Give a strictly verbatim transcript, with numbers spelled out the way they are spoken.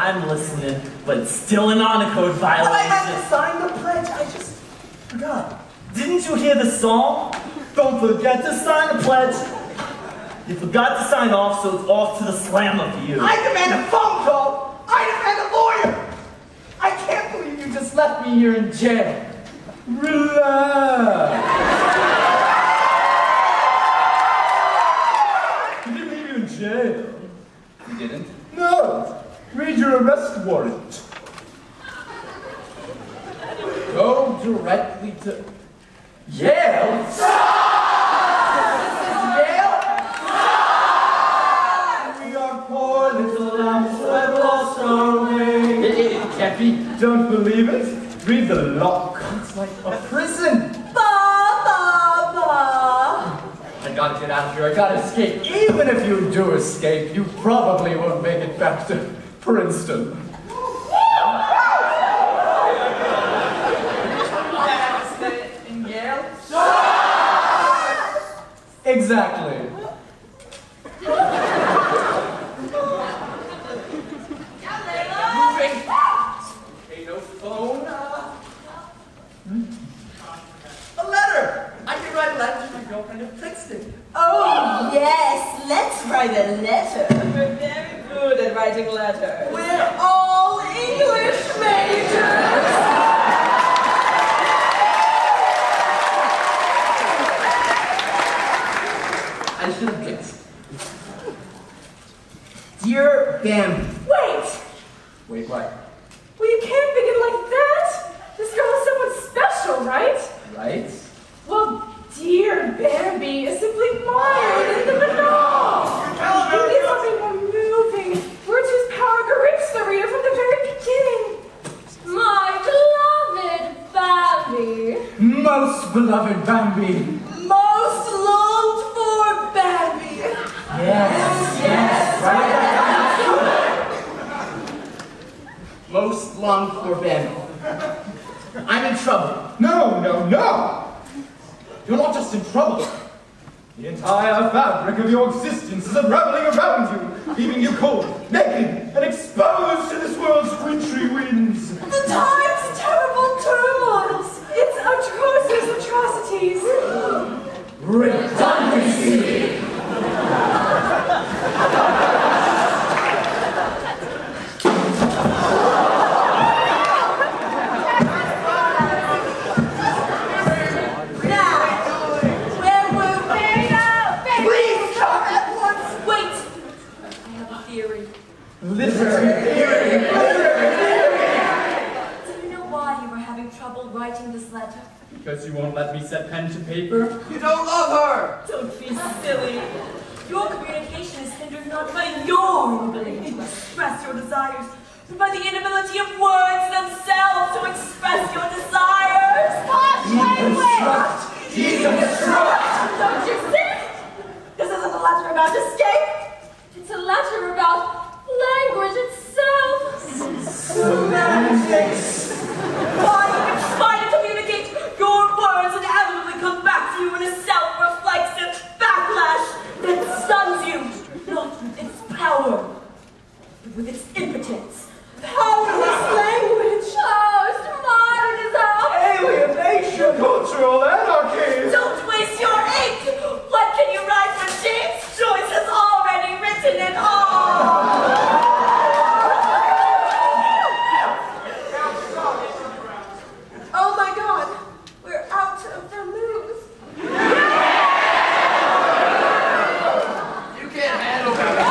I'm listening, but it's still an honor code violation. But I had to sign the pledge. I just forgot. Didn't you hear the song? Don't forget to sign the pledge. You forgot to sign off, so it's off to the slammer for you. I demand a phone call. I demand a lawyer. I can't believe you just left me here in jail. Relax. He didn't leave you in jail. You didn't? No. Read your arrest warrant. Go directly to Yale. This is Yale? We are poor little lambs who have lost our way. It, it, it can't be. Don't believe it? Read the lock. It's like a prison. Ba, ba, ba. I gotta get out of here. I gotta escape. Even if you do escape, you probably won't make it back to Princeton. In Yale? Exactly. Moving. Ain't no phone. Uh, a letter. I can write a letter to my girlfriend at Princeton. Oh, yes, let's write a letter. We're very good at writing letters. We're all English majors. I should have guessed. Dear Bambi. Wait! Wait, what? Well, you can't begin like that. This girl is someone special, right? Right? Well, dear Bambi is simply mired in the banal. You need something more moving. Words whose power grips the reader from the very beginning. My beloved Bambi. Most beloved Bambi. Most longed for Bambi. Yes, yes, right. Most longed for Bambi. I'm in trouble. No, no, no! You're not just in trouble. The entire fabric of your existence is unraveling around you, leaving you cold, naked, and exposed to this world's wintry winds. The time's terrible turmoils. Its atrocious atrocities. Redundancy! Literary theory! Literary theory! Do you know why you were having trouble writing this letter? Because you won't let me set pen to paper? You don't love her! Don't be silly. Your communication is hindered not by your inability to express your desires, but by the inability of words themselves to express your desires. Deconstruct! Deconstruct! Don't you see? This isn't a letter about escape. It's a letter about language itself. Semantics! Why you can try to communicate, your words inevitably come back to you in a self-reflexive backlash that stuns you, not with its power, but with its impotence. Powerless language! Oh, Alienation! Cultural anarchy! don't waste your ink! What can you write when James Joyce has already written it all? Oh my God, we're out of vermouth. You can't handle that.